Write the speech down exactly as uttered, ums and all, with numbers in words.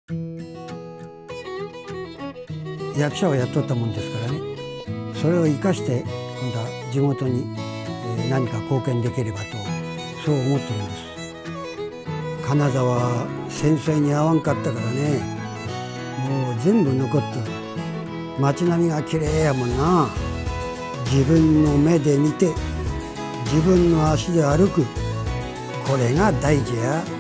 役者を雇ったもんですからね、それを生かして今度は地元に何か貢献できればと、そう思ってるんです。金沢は戦争に遭わんかったからね、もう全部残ってる。街並みが綺麗やもんな。自分の目で見て自分の足で歩く、これが大事や。